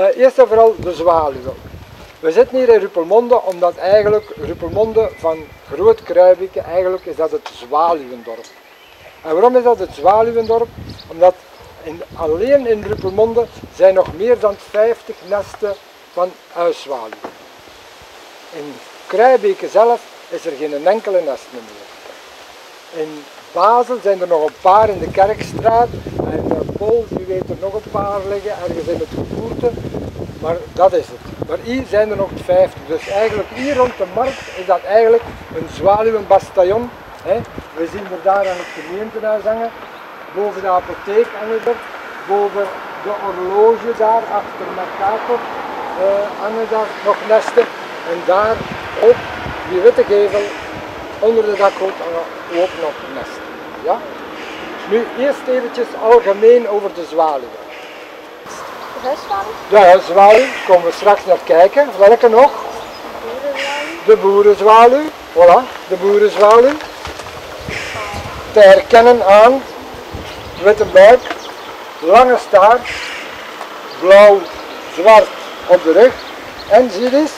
Eerst en vooral de zwaluwen. We zitten hier in Rupelmonde omdat eigenlijk Rupelmonde van Groot Kruibeke, eigenlijk is dat het zwaluwendorp. En waarom is dat het zwaluwendorp? Omdat alleen in Rupelmonde zijn nog meer dan 50 nesten van huiszwaluwen. In Kruibeke zelf is er geen enkele nest meer. In Basel zijn er nog een paar in de Kerkstraat en Pols, die weet er nog een paar liggen, ergens in het Gevoerte, maar dat is het. Maar hier zijn er nog 50, dus eigenlijk hier rond de markt is dat eigenlijk een zwaluwenbastion. We zien er daar aan het gemeentehuis hangen, boven de apotheek hangen er, boven de horloge daar, achter Mercator hangen daar nog nesten en daar op die witte gevel onder de dakgoot hangen ook nog nesten. Ja? Nu eerst eventjes algemeen over de zwaluwen. De huiszwaluw? De huiszwaluw, komen we straks naar kijken. Welke nog? De boerenzwaluw. Voilà, de boerenzwaluw. Te herkennen aan witte buik, lange staart, blauw, zwart op de rug. En zie je eens,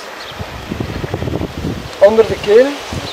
onder de keel,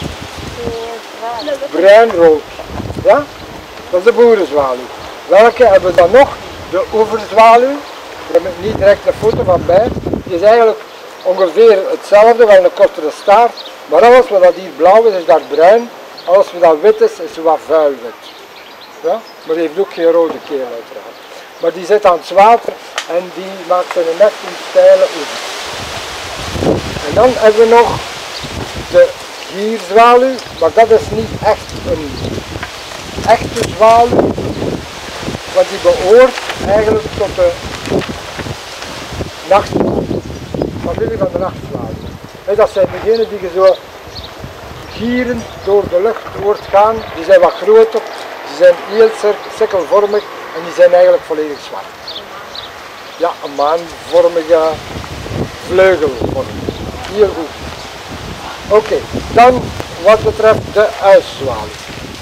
bruin-rood. Ja? Dat is de boerenzwaluw. Welke hebben we dan nog? De oeverzwaluw. Daar heb ik niet direct een foto van bij. Die is eigenlijk ongeveer hetzelfde, wel een kortere staart. Maar alles wat hier blauw is, is daar bruin. Alles wat wit is, is wat vuilwit. Ja? Maar die heeft ook geen rode keel uiteraard. Maar die zit aan het water en die maakt zijn nest in steile oevers. En dan hebben we nog de gierzwaluw, maar dat is niet echt een echte zwaluw, want die behoort eigenlijk tot de familie van de nachtzwaluw. Dat zijn degenen die je zo gierend door de lucht hoort gaan, die zijn wat groter, die zijn heel sikkelvormig en die zijn eigenlijk volledig zwart. Ja, een maanvormige vleugelvorm. Heel goed. Oké, dan wat betreft de huiszwaluw.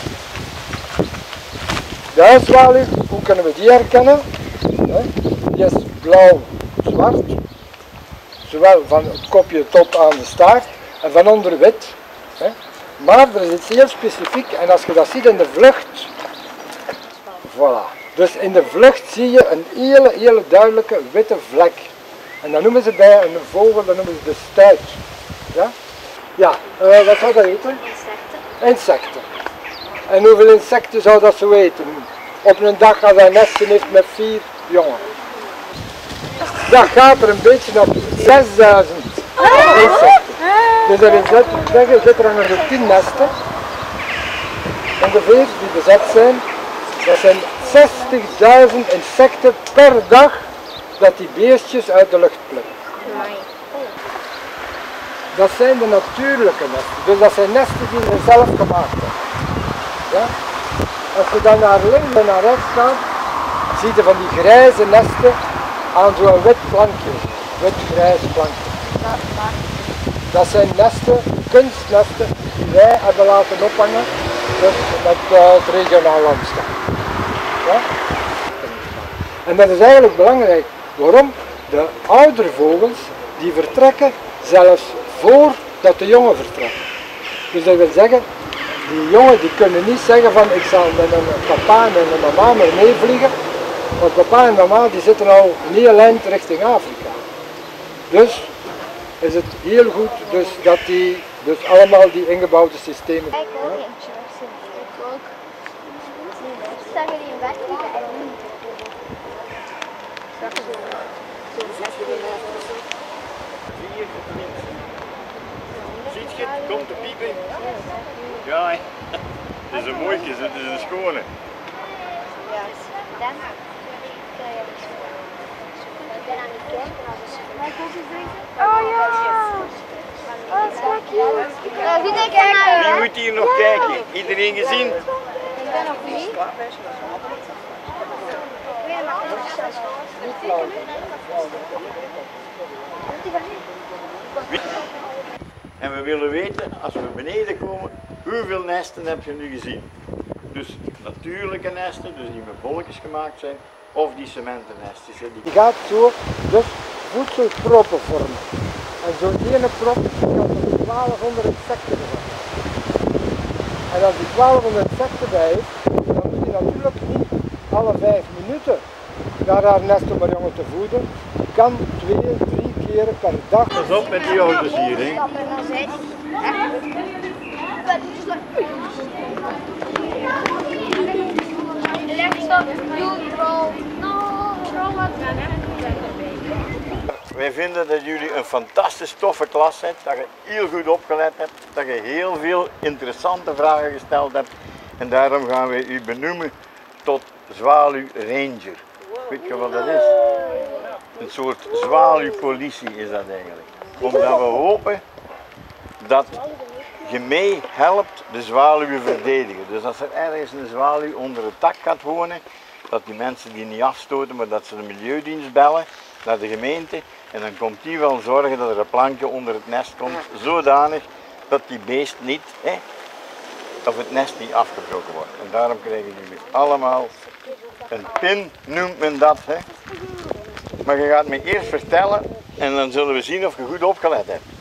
De huiszwaluw, hoe kunnen we die herkennen? Die is blauw-zwart, zowel van het kopje tot aan de staart en van onder wit. Maar er is iets heel specifiek en als je dat ziet in de vlucht, voilà. Dus in de vlucht zie je een hele duidelijke witte vlek. En dat noemen ze bij een vogel, dat noemen ze de stuit. Ja? Ja, wat zou dat eten? Insecten. En hoeveel insecten zou dat zo eten? Op een dag als hij nesten heeft met 4 jongen. Dat gaat er een beetje op 6000 insecten. Dus er zitten er ongeveer 10 nesten, ongeveer, die bezet zijn. Dat zijn 60.000 insecten per dag dat die beestjes uit de lucht plukken. Dat zijn de natuurlijke nesten, dus dat zijn nesten die we zelf gemaakt hebben. Ja? Als je dan naar links en naar rechts gaat, zie je van die grijze nesten aan zo'n wit plankje, wit-grijs plankje. Dat zijn nesten, kunstnesten, die wij hebben laten ophangen dus met het regionaal landschap. Ja? En dat is eigenlijk belangrijk. Waarom? De oudere vogels die vertrekken zelfs voordat de jongen vertrekken. Dus dat wil zeggen, die jongen die kunnen niet zeggen van ik zal met een papa en een mama maar meevliegen. Want papa en mama die zitten al een heel eind richting Afrika. Dus is het heel goed dus dat die dus allemaal die ingebouwde systemen. Ik wil eentje wegzien. Ik ook. Staan we die in wegvliegen en niet. Ziet je, het komt te piepen. Ja, het is een mooie, het is een schone. Ja, dan krijg je het zo. Ik ben aan het kijken als een super. Mag ik ook eens drinken? Oh ja! Oh, dat is wel cute. Wie denkt er nou? Wie moet hier nog kijken? Iedereen gezien? Ik ben nog niet. En we willen weten, als we beneden komen, hoeveel nesten heb je nu gezien? Dus natuurlijke nesten, dus die met bolletjes gemaakt zijn, of die cementen nesten. Die gaat zo, dus voedselproppen vormen. En zo'n ene prop kan er 1200 insecten bevatten. En als die 1200 insecten bij heeft, dan moet je natuurlijk niet alle 5 minuten naar haar nestelmarjongen te voeden. Je kan 2, 3 keren per dag. Pas op met die auto's hier, hè. Wij vinden dat jullie een fantastisch toffe klas zijn, dat je heel goed opgelet hebt, dat je heel veel interessante vragen gesteld hebt en daarom gaan wij u benoemen tot Zwaluw Ranger. Weet je wat dat is? Een soort zwaluwpolitie is dat eigenlijk. Omdat we hopen dat je mee helpt de zwaluwen verdedigen. Dus als er ergens een zwaluw onder het dak gaat wonen, dat die mensen die niet afstoten, maar dat ze de milieudienst bellen naar de gemeente en dan komt die wel zorgen dat er een plankje onder het nest komt, zodanig dat die beest niet, of het nest niet afgebroken wordt. En daarom krijgen jullie allemaal een pin, noemt men dat. Maar je gaat me eerst vertellen en dan zullen we zien of je goed opgelet hebt.